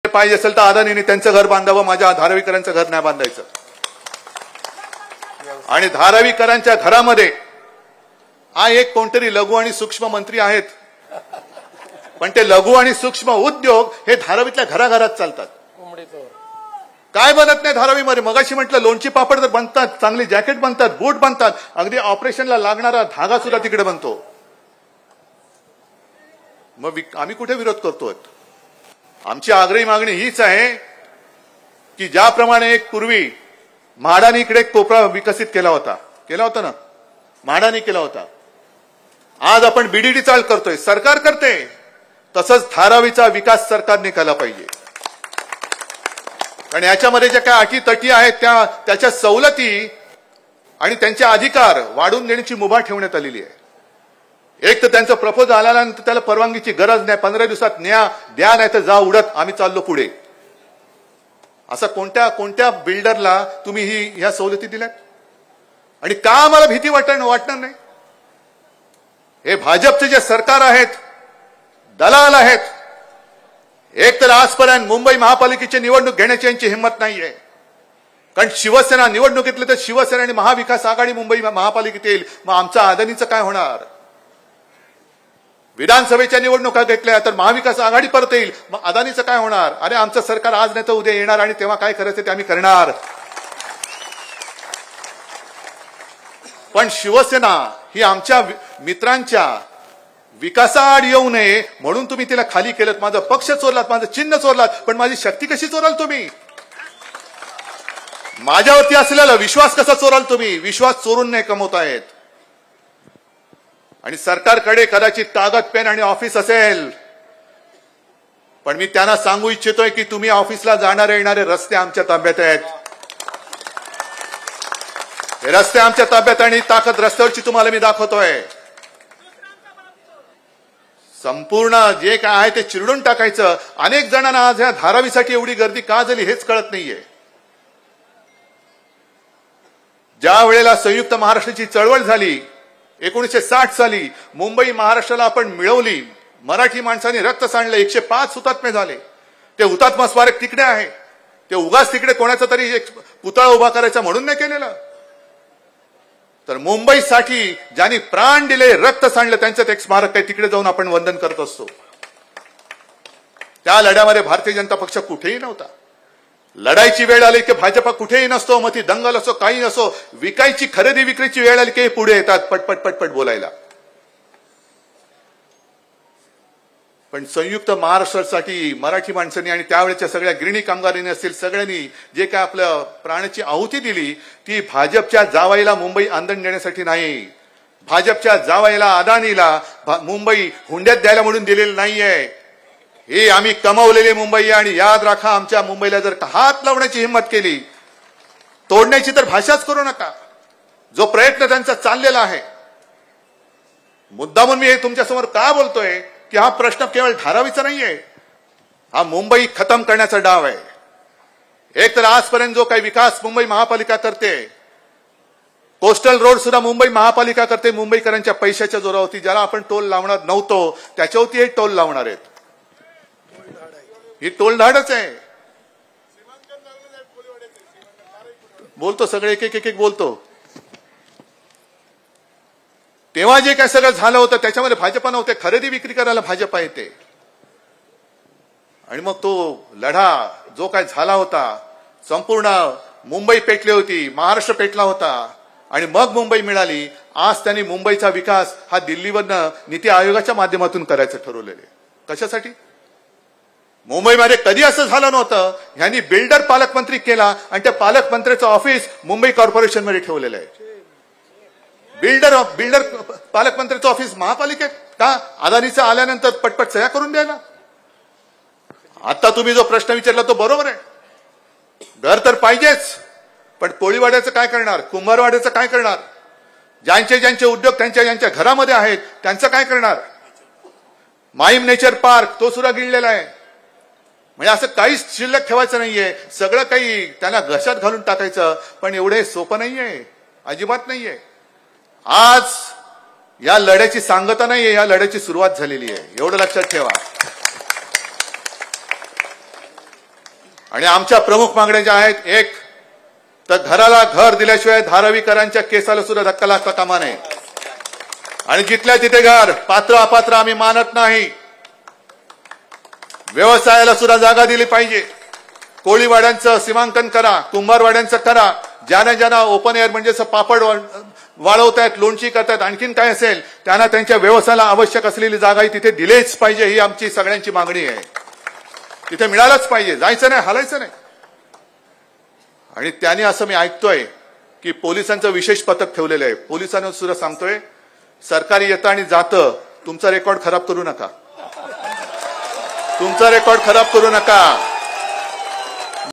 पाहिजे असेल तर अदानीने त्यांचं घर बांधावं, माझ्या धारावीकरांचं घर नाही बांधायचं. आणि धारावीकरांच्या घरामध्ये एक कोणतरी लघु आणि सूक्ष्म मंत्री आहेत, पण ते लघु आणि सूक्ष्म उद्योग हे धारावीतल्या घराघरात चालतात. काय बनत नाही धारावीमध्ये. मगाशी म्हटलं लोणची पापड तर बनतात, चांगली जॅकेट बनतात, बूट बनतात, अगदी ऑपरेशनला लागणारा धागा सुद्धा तिकडे बनतो. मग आम्ही कुठे विरोध करतोय? आमची आग्रही मागणी हीच आहे की ज्याप्रमाणे एक पूर्वी म्हाडाने इकडे एक कोपरा विकसित केला होता ना, म्हाडाने केला होता, आज आपण बीडीडी चाल करतोय, सरकार करते, तसंच धारावीचा विकास सरकारने केला पाहिजे. आणि याच्यामध्ये ज्या काही अटी तटी आहेत त्याच्या सवलती आणि त्यांचे अधिकार वाढवून देण्याची मुभा ठेवण्यात आलेली आहे. एक तर त्यांचं प्रपोजल आल्यानंतर त्याला परवानगीची गरज नाही, 15 दिवसात द्या नाही तर जा उडत, आम्ही चाललो पुढे. असं कोणत्या बिल्डरला तुम्ही ह्या सवलती दिल्यात? आणि का आम्हाला भीती वाटणार नाही? हे भाजपचे जे सरकार आहेत, दलाल आहेत. एक तर आजपर्यंत मुंबई महापालिकेची निवडणूक घेण्याची यांची हिंमत नाहीये, कारण शिवसेना निवडणूक घेतली तर शिवसेना आणि महाविकास आघाडी मुंबई महापालिकेत येईल. मग आमच्या अदानीचं काय होणार? विधानसभेच्या निवडणुका घेतल्या तर महाविकास आघाडी परत येईल, मग अदानीचं काय होणार? अरे आमचं सरकार आज नाही तर उद्या येणार आणि तेव्हा काय करायचं ते आम्ही करणार. पण शिवसेना ही आमच्या मित्रांच्या विकासाआड येऊ नये म्हणून तुम्ही तिला खाली केलं. माझा पक्ष चोरलात, माझं चिन्ह चोरलात, पण माझी शक्ती कशी चोराल तुम्ही? माझ्यावरती असलेला विश्वास कसा चोराल तुम्ही? विश्वास चोरून नाही कमवतायत. आणि सरकारकडे कदाचित कागद पेन आणि ऑफिस असेल, पण मी त्यांना सांगू इच्छितोय की तुम्ही ऑफिसला जाणारे येणारे रस्ते आमच्या ताब्यात आहेत. हे रस्ते आमच्या ताब्यात आणि ताकद रस्त्यावरची तुम्हाला मी दाखवतोय. संपूर्ण जे काय आहे ते चिरडून टाकायचं. अनेक जणांना आज ह्या धारावीसाठी एवढी गर्दी का झाली हेच कळत नाहीये. ज्या वेळेला संयुक्त महाराष्ट्राची चळवळ झाली 1960 साली, मुंबई महाराष्ट्राला आपण मिळवली, मराठी माणसांनी रक्त सांडलं, 105 हुतात्मे झाले. ते हुतात्मा स्मारक तिकडे आहे. ते उगाच तिकडे कोणाचा तरी एक पुतळा उभा करायचा म्हणून नाही केलेलं, तर मुंबईसाठी ज्यांनी प्राण दिले, रक्त सांडलं, त्यांचं एक स्मारक आहे, तिकडे जाऊन आपण वंदन करत असतो. त्या लढ्यामध्ये भारतीय जनता पक्ष कुठेही नव्हता. लढाईची वेळ आली की भाजपा कुठेही नसतो, मग ती दंगल असो काही नसो, विकायची खरेदी विक्रीची वेळ आली की पुढे येतात पटपट पटपट बोलायला. पण संयुक्त महाराष्ट्रासाठी मराठी माणसांनी आणि त्यावेळेच्या सगळ्या गिरणी कामगारांनी असतील, सगळ्यांनी जे काय आपल्या प्राणाची आहुती दिली ती भाजपच्या जावाईला मुंबई आंदण देण्यासाठी नाही. भाजपच्या जावाईला अदानीला मुंबई हुंड्यात द्यायला म्हणून दिलेलं नाहीये. हे आम्ही कमावलेली मुंबई आहे. आणि याद राखा, आमच्या मुंबईला जर हात लावण्याची हिंमत केली, तोडण्याची तर भाषाच करू नका. जो प्रयत्न त्यांचा चाललेला आहे, मुद्दामून मी हे तुमच्यासमोर का बोलतोय की हा प्रश्न केवळ धारावीचा नाहीये, हा मुंबई खतम करण्याचा डाव आहे. एक तर आजपर्यंत जो काही विकास मुंबई महापालिका करते, कोस्टल रोड सुद्धा मुंबई महापालिका करते मुंबईकरांच्या पैशाच्या जोरावरती. ज्याला आपण टोल लावणार नव्हतो त्याच्यावरती हे टोल लावणार आहेत. ही टोलधाडच आहे. बोलतो सगळे एक एक बोलतो. तेव्हा जे काय सगळं झालं होतं त्याच्यामध्ये भाजपा नव्हते, खरेदी विक्री करायला भाजपा येते. आणि मग तो लढा जो काय झाला होता, संपूर्ण मुंबई पेटली होती, महाराष्ट्र पेटला होता आणि मग मुंबई मिळाली. आज त्यांनी मुंबईचा विकास हा दिल्लीवरनं नीती आयोगाच्या माध्यमातून करायचं ठरवलेले. कशासाठी? मुंबईमध्ये कधी असं झालं नव्हतं. ह्यांनी बिल्डर पालकमंत्री केला आणि त्या पालकमंत्र्याचं ऑफिस मुंबई कॉर्पोरेशनमध्ये ठेवलेलं आहे. बिल्डर पालकमंत्र्याचं ऑफिस महापालिकेत का? अदानीचं आल्यानंतर पटपट सह्या करून द्यायला. आता तुम्ही जो प्रश्न विचारला तो बरोबर आहे. घर तर पाहिजेच, पण कोळीवाड्याचं काय करणार? कुंभारवाड्याचं काय करणार? ज्यांचे उद्योग त्यांच्या घरामध्ये आहेत त्यांचं काय करणार? माहीम नेचर पार्क तो सुद्धा गिळलेला आहे. म्हणजे असं काहीच शिल्लक ठेवायचं नाहीये, सगळं काही त्यांना घशात घालून टाकायचं. पण एवढे सोपं नाहीये, अजिबात नाहीये. आज या लढ्याची सांगता नाहीये, या लढ्याची सुरुवात झालेली आहे, एवढं लक्षात ठेवा. आणि आमच्या प्रमुख मागण्या ज्या आहेत, एक तर घराला घर दिल्याशिवाय धारावीकरांच्या केसाला सुद्धा धक्का लागता कामा नये. आणि जिथल्या तिथे घर, पात्र अपात्र आम्ही मानत नाही. व्यवसायाला सुद्धा जागा दिली पाहिजे. कोळीवाड्यांचं सीमांकन करा, कुंभारवाड्यांचं करा. ज्यांना ज्यांना ओपन एअर म्हणजे पापड वाळवतायत, लोणची करतायत, आणखीन काय असेल, त्यांना त्यांच्या व्यवसायाला आवश्यक असलेली जागा तिथे दिलीच पाहिजे. ही आमची सगळ्यांची मागणी आहे. तिथे मिळालंच पाहिजे, जायचं नाही, हलायचं नाही. आणि त्यांनी असं मी ऐकतोय की पोलिसांचं विशेष पथक ठेवलेलं आहे. पोलिसांना सुद्धा सांगतोय, सरकारी येतं आणि जातं, तुमचा रेकॉर्ड खराब करू नका. तुमचा रेकॉर्ड खराब करू नका.